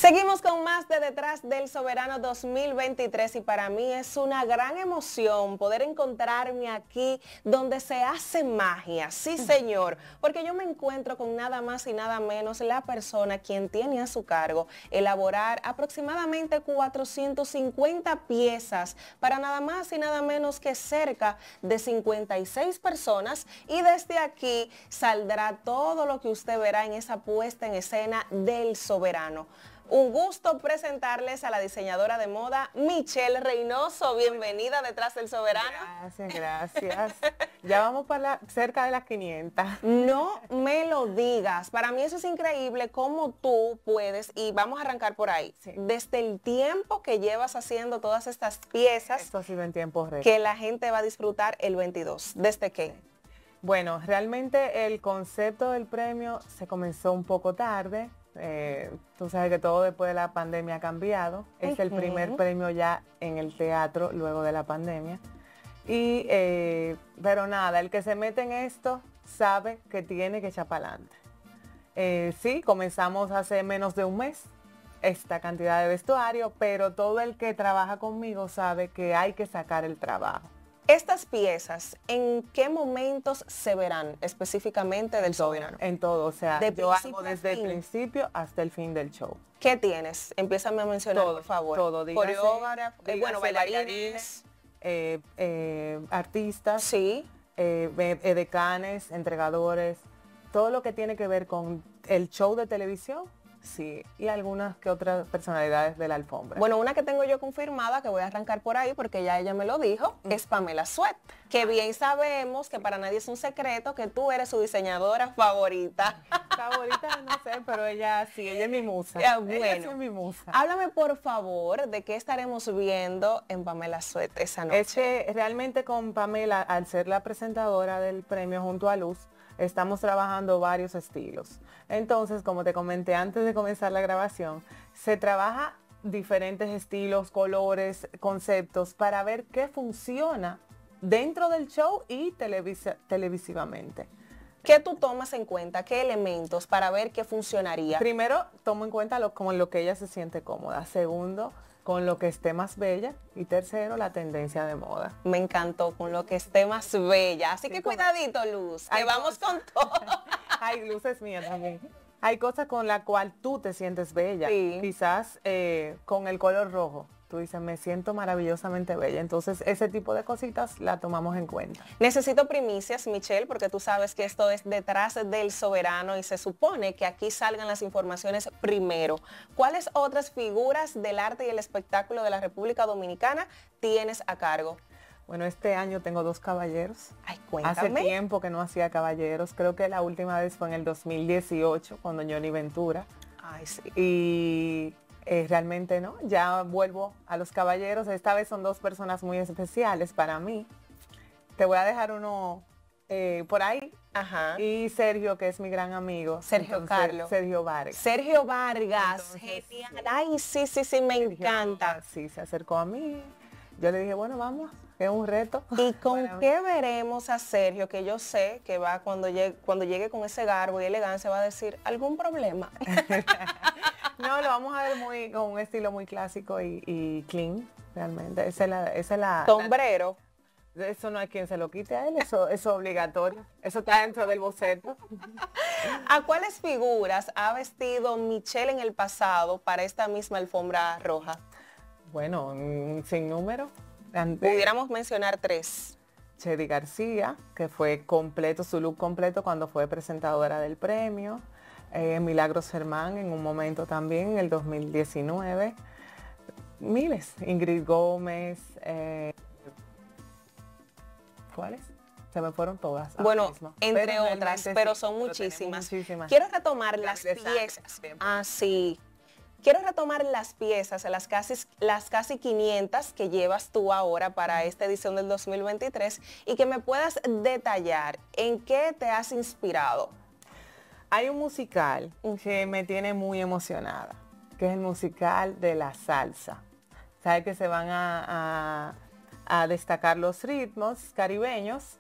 Seguimos con más de Detrás del Soberano 2023 y para mí es una gran emoción poder encontrarme aquí donde se hace magia, sí señor, porque yo me encuentro con nada más y nada menos la persona quien tiene a su cargo elaborar aproximadamente 450 piezas para nada más y nada menos que cerca de 56 personas y desde aquí saldrá todo lo que usted verá en esa puesta en escena del Soberano. Un gusto presentarles a la diseñadora de moda Michelle Reynoso. Bienvenida a Detrás del Soberano. Gracias, gracias. Ya vamos para cerca de las 500. No me lo digas. Para mí eso es increíble cómo tú puedes, y vamos a arrancar por ahí, Sí. desde el tiempo que llevas haciendo todas estas piezas. Esto ha sido en tiempo récord. Que la gente va a disfrutar el 22. ¿Desde qué? Bueno, realmente el concepto del premio se comenzó un poco tarde. Tú sabes que todo después de la pandemia ha cambiado. Es el primer premio ya en el teatro luego de la pandemia. Pero nada, el que se mete en esto sabe que tiene que echar para adelante. Sí, comenzamos hace menos de un mes esta cantidad de vestuario, pero todo el que trabaja conmigo sabe que hay que sacar el trabajo. Estas piezas, ¿en qué momentos se verán específicamente del Soberano? En todo, o sea, De yo principio hago a desde el fin. principio hasta el fin del show. ¿Qué tienes? Empiézame a mencionar, Todo, por favor. todo, dígase, Coreógrafo, bueno, dígase bailarines. Artistas, Sí. edecanes, entregadores, todo lo que tiene que ver con el show de televisión, sí, y algunas que otras personalidades de la alfombra. Bueno, una que tengo yo confirmada, que voy a arrancar por ahí porque ya ella me lo dijo, es Pamela Suet. Que bien sabemos que para nadie es un secreto que tú eres su diseñadora favorita. Favorita, no sé, pero ella sí, ella es mi musa. Ya, Ella bueno. sí es mi musa. Háblame por favor de qué estaremos viendo en Pamela Suet esa noche. Es que realmente con Pamela, al ser la presentadora del premio junto a Luz, estamos trabajando varios estilos. Entonces, como te comenté antes de comenzar la grabación, se trabaja diferentes estilos, colores, conceptos para ver qué funciona dentro del show y televisivamente. ¿Qué tú tomas en cuenta? ¿Qué elementos para ver qué funcionaría? Primero, tomo en cuenta con lo que ella se siente cómoda. Segundo, con lo que esté más bella. Y tercero, la tendencia de moda. Me encantó, con lo que esté más bella. Así Sí, que con- cuidadito, Luz, que Hay vamos con todo. Hay luces mías también. Hay cosas con la cual tú te sientes bella. Sí. Quizás con el color rojo. Tú dices, me siento maravillosamente bella. Entonces, ese tipo de cositas la tomamos en cuenta. Necesito primicias, Michelle, porque tú sabes que esto es Detrás del Soberano y se supone que aquí salgan las informaciones primero. ¿Cuáles otras figuras del arte y el espectáculo de la República Dominicana tienes a cargo? Bueno, este año tengo 2 caballeros. Ay, Hace cuéntame. tiempo que no hacía caballeros. Creo que la última vez fue en el 2018, cuando Johnny Ventura. Ay, sí. Y realmente no, ya vuelvo a los caballeros. Esta vez son 2 personas muy especiales para mí. Te voy a dejar uno por ahí. Ajá. Y Sergio, que es mi gran amigo. Sergio Carlos. Sergio Vargas. Sergio Vargas. Entonces, Genial. Ay, sí, sí, sí, me encanta. Sí, se acercó a mí. Yo le dije, bueno, vamos, es un reto. ¿Y con para mí. qué veremos a Sergio? Que yo sé que va cuando llegue con ese garbo y elegancia va a decir, ¿algún problema? No, lo vamos a ver con un estilo muy clásico y clean, realmente. Esa es la Sombrero. eso no hay quien se lo quite a él, eso es obligatorio. Eso está dentro del boceto. ¿A cuáles figuras ha vestido Michelle en el pasado para esta misma alfombra roja? Bueno, un sinnúmero. Pudiéramos mencionar 3. Chedi García, que fue completo, su look completo cuando fue presentadora del premio. Milagros Germán en un momento también, en el 2019. Miles. Ingrid Gómez. ¿Cuáles? Se me fueron todas. ahora Bueno, mismo. entre Pero otras, realmente pero sí, son pero tenemos muchísimas. muchísimas. Quiero retomar las Gabriel Sánchez piezas. también. Ah, sí. Quiero retomar las piezas, las casi 500 que llevas tú ahora para esta edición del 2023 y que me puedas detallar en qué te has inspirado. Hay un musical que me tiene muy emocionada, que es el musical de la salsa. Sabe que se van a destacar los ritmos caribeños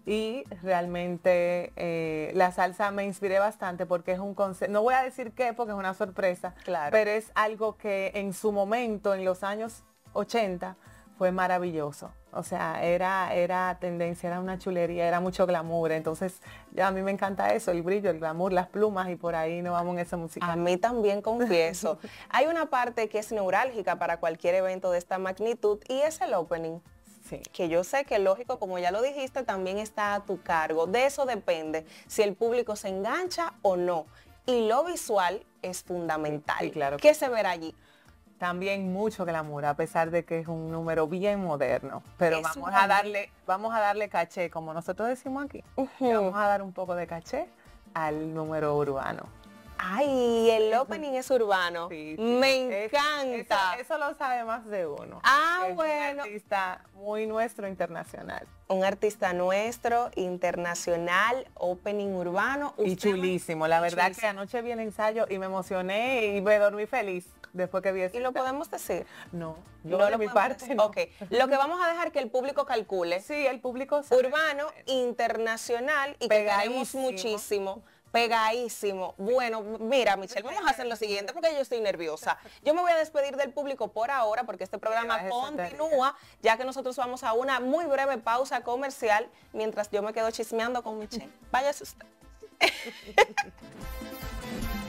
Y realmente la salsa me inspiré bastante porque es un concepto, no voy a decir qué porque es una sorpresa, Claro. pero es algo que en su momento, en los años 80, fue maravilloso. O sea, era tendencia, era una chulería, era mucho glamour. Entonces, ya a mí me encanta eso, el brillo, el glamour, las plumas y por ahí nos vamos en esa música. A mí también, confieso. Hay una parte que es neurálgica para cualquier evento de esta magnitud y es el opening. Sí. Que yo sé que lógico, como ya lo dijiste, también está a tu cargo. De eso depende si el público se engancha o no. Y lo visual es fundamental. Sí, claro. ¿Qué se verá allí? También mucho glamour, a pesar de que es un número bien moderno. Pero Es vamos a darle caché, como nosotros decimos aquí. Le vamos a dar un poco de caché al número urbano. Ay, el opening es urbano. Sí, sí. Me encanta. Eso lo sabe más de uno. Ah, Es bueno. un artista muy nuestro internacional. Un artista nuestro, internacional, opening urbano. Y Usted- chulísimo. La verdad Chulísimo. que anoche vi el ensayo y me emocioné y me dormí feliz después que vi ese ¿Y lo ensayo. podemos decir? No, yo No de lo mi podemos parte decir. no. Ok, lo que vamos a dejar que el público calcule. Sí, el público sabe. Urbano, internacional y que queremos Pegadísimo. muchísimo. Pegadísimo. Bueno, mira, Michelle, vamos a hacer lo siguiente porque yo estoy nerviosa. Yo me voy a despedir del público por ahora porque este programa Mira, esa tarea. continúa, ya que nosotros vamos a una muy breve pausa comercial mientras yo me quedo chismeando con Michelle. Váyase usted.